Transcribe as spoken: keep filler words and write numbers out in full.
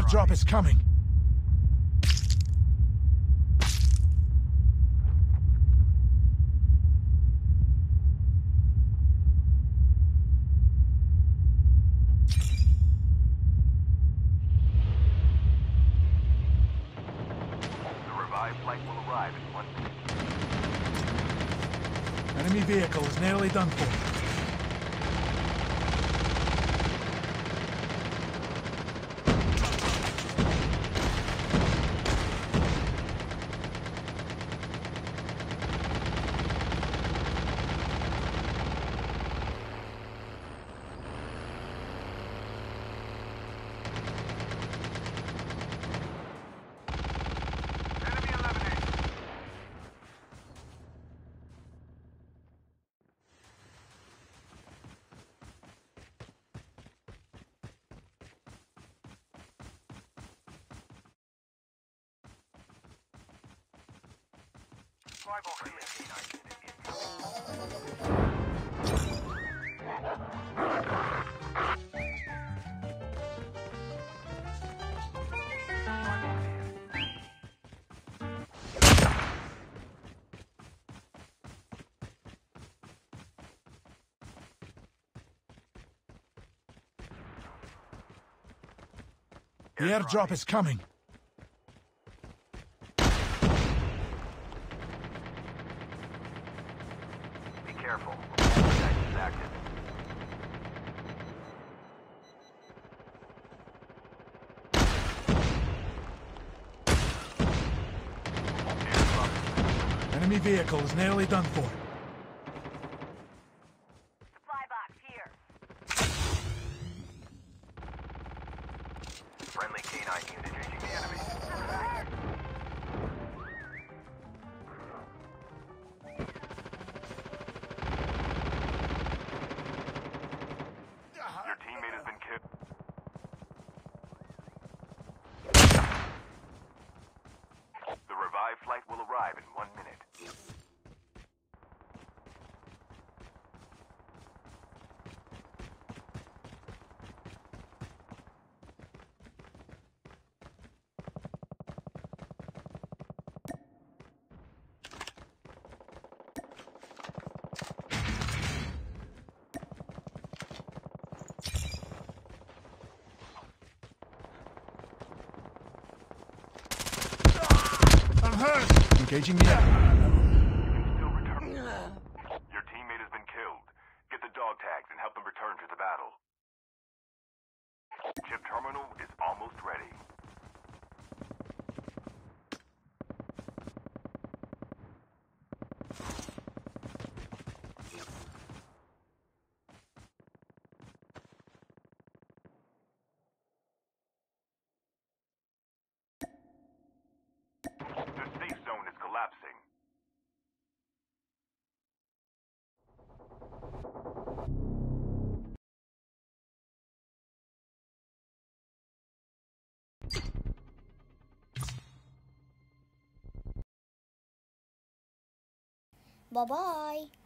airdrop is coming. Flight will arrive in one minute. Enemy vehicle is nearly done for. The airdrop is coming. Be careful. Protect is active. Enemy vehicle is nearly done for. Supply box here. Friendly K nine unit reaching the enemy. Your teammate has been killed. The revived flight will arrive in one minute. I'm hurt! Engaging the enemy. Still return. Your teammate has been killed. Get the dog tags and help them return to the battle. Chip terminal is almost ready. The safe zone is collapsing. Bye-bye.